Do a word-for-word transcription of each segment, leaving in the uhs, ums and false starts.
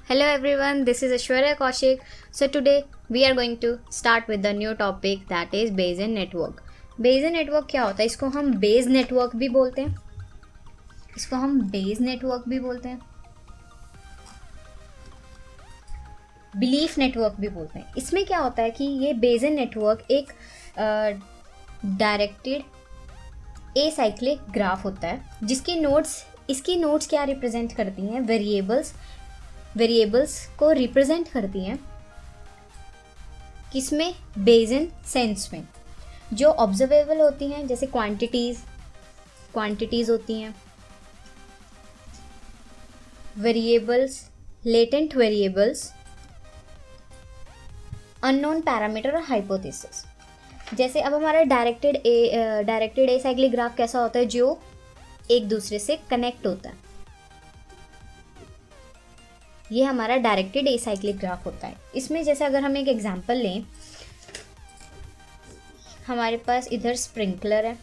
Hello everyone, this is Ashwarya Kaushik. So today we are going to start with the new topic that is Bayesian network. Bayesian network क्या होता है? इसको हम Bayes network भी बोलते हैं, इसको हम Bayes network भी बोलते हैं, बिलीफ नेटवर्क भी बोलते हैं. इसमें क्या होता है कि ये Bayesian नेटवर्क एक डायरेक्टेड ए साइक्लिक ग्राफ होता है जिसकी नोड्स इसकी नोड्स क्या रिप्रेजेंट करती हैं? वेरिएबल्स वेरिएबल्स को रिप्रेजेंट करती हैं. किसमें? Bayesian सेंस में. जो ऑब्जर्वेबल होती हैं जैसे क्वांटिटीज क्वांटिटीज होती हैं, variables, latent variables, unknown parameter और हाइपोथेसिस. जैसे अब हमारा directed a directed acyclic graph कैसा होता है? जो एक दूसरे से कनेक्ट होता है. ये हमारा डायरेक्टेड ए साइक्लिक ग्राफ होता है. इसमें जैसे अगर हम एक एग्जांपल लें, हमारे पास इधर स्प्रिंकलर है,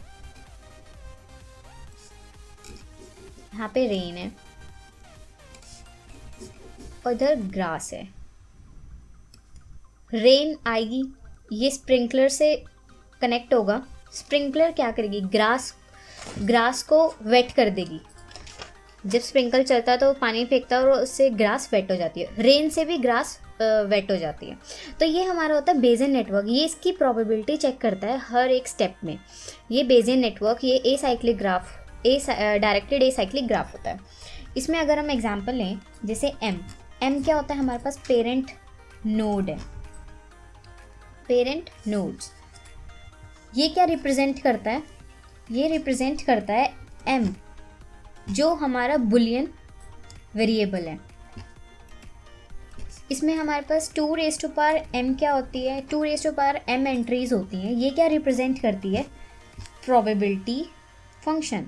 यहाँ पे रेन है और इधर ग्रास है. रेन आएगी, ये स्प्रिंकलर से कनेक्ट होगा. स्प्रिंकलर क्या करेगी? ग्रास ग्रास को वेट कर देगी. जब स्प्रिंकल चलता है तो पानी फेंकता है और उससे ग्रास वेट हो जाती है. रेन से भी ग्रास वेट हो जाती है. तो ये हमारा होता है Bayesian नेटवर्क. ये इसकी प्रोबेबिलिटी चेक करता है हर एक स्टेप में. ये Bayesian नेटवर्क ये acyclic graph a directed acyclic graph होता है. इसमें अगर हम एग्जांपल लें जैसे एम एम क्या होता है? हमारे पास पेरेंट नोड है, पेरेंट नोड्स. ये क्या रिप्रेजेंट करता है? ये रिप्रेजेंट करता है एम, जो हमारा बुलियन वेरिएबल है. इसमें हमारे पास two raise to power M क्या होती है? Two raise to power M entries होती हैं. ये क्या रिप्रेजेंट करती है? Probability function.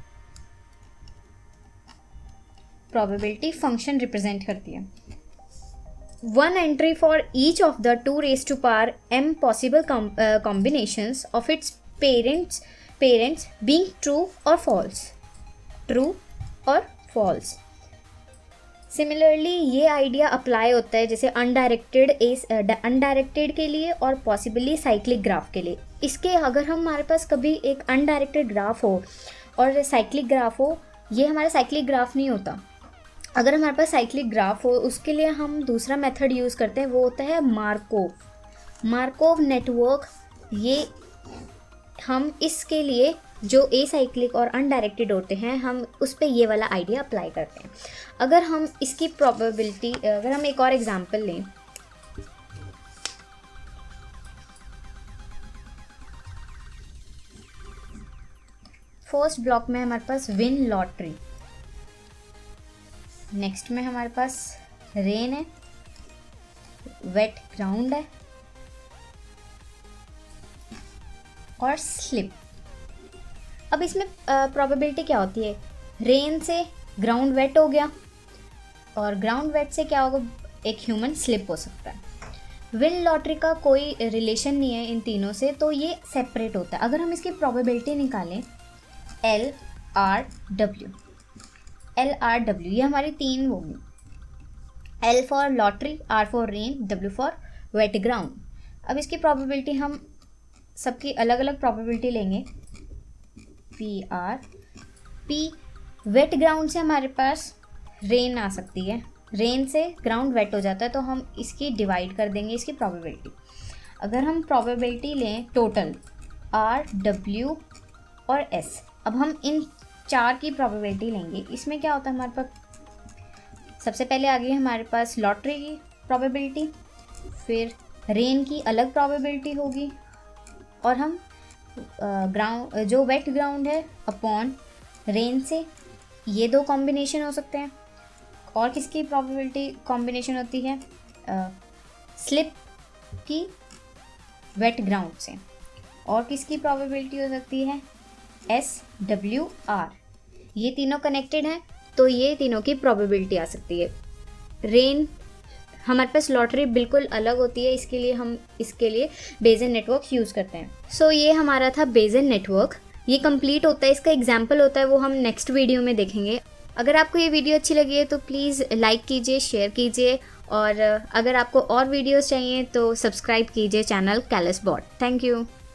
Probability function represent करती है. One entry for each of the two raise to power M possible combinations of its parents parents being true और false. True और फॉल्स. सिमिलरली ये आइडिया अप्लाई होता है जैसे अनडायरेक्टेड अनडायरेक्टेड के लिए और पॉसिबली साइक्लिक ग्राफ के लिए. इसके अगर हम हमारे पास कभी एक अनडायरेक्टेड ग्राफ हो और साइक्लिक ग्राफ हो, ये हमारा साइक्लिक ग्राफ नहीं होता. अगर हमारे पास साइक्लिक ग्राफ हो उसके लिए हम दूसरा मेथड यूज़ करते हैं, वो होता है मार्कोव मार्कोव नेटवर्क. ये हम इसके लिए जो ए साइक्लिक और अनडायरेक्टेड होते हैं हम उस पर ये वाला आइडिया अप्लाई करते हैं. अगर हम इसकी प्रोबेबिलिटी अगर हम एक और एग्जांपल लें, फर्स्ट ब्लॉक में हमारे पास विन लॉटरी, नेक्स्ट में हमारे पास रेन है, वेट ग्राउंड है और स्लिप. अब इसमें प्रोबेबिलिटी क्या होती है? रेन से ग्राउंड वेट हो गया और ग्राउंड वेट से क्या होगा? एक ह्यूमन स्लिप हो सकता है. विन लॉटरी का कोई रिलेशन नहीं है इन तीनों से, तो ये सेपरेट होता है. अगर हम इसकी प्रोबेबिलिटी निकालें, L R W L R W ये हमारी तीन होगी. L for lottery, R for rain, W for wet ground. अब इसकी प्रोबेबिलिटी हम सबकी अलग अलग प्रोबेबिलिटी लेंगे. P R P wet ground से हमारे पास रेन आ सकती है. रेन से ग्राउंड वेट हो जाता है तो हम इसकी डिवाइड कर देंगे इसकी प्रोबेबिलिटी. अगर हम प्रोबेबिलिटी लें टोटल आर, डब्ल्यू और एस, अब हम इन चार की प्रोबेबिलिटी लेंगे. इसमें क्या होता है? हमारे पास सबसे पहले आ गई हमारे पास लॉटरी की प्रोबेबिलिटी, फिर रेन की अलग प्रोबेबिलिटी होगी और हम ग्राउंड uh, जो वेट ग्राउंड है अपॉन रेन से, ये दो कॉम्बिनेशन हो सकते हैं. और किसकी प्रोबेबिलिटी कॉम्बिनेशन होती है? स्लिप uh, की वेट ग्राउंड से. और किसकी प्रोबेबिलिटी हो सकती है? S, W, R. ये तीनों कनेक्टेड हैं तो ये तीनों की प्रोबेबिलिटी आ सकती है. रेन हमारे पास लॉटरी बिल्कुल अलग होती है, इसके लिए हम इसके लिए Bayesian नेटवर्क यूज़ करते हैं. सो so, ये हमारा था Bayesian नेटवर्क. ये कंप्लीट होता है, इसका एग्जाम्पल होता है वो हम नेक्स्ट वीडियो में देखेंगे. अगर आपको ये वीडियो अच्छी लगी है तो प्लीज़ लाइक कीजिए, शेयर कीजिए, और अगर आपको और वीडियोस चाहिए तो सब्सक्राइब कीजिए चैनल कैलस बॉट। Thank you.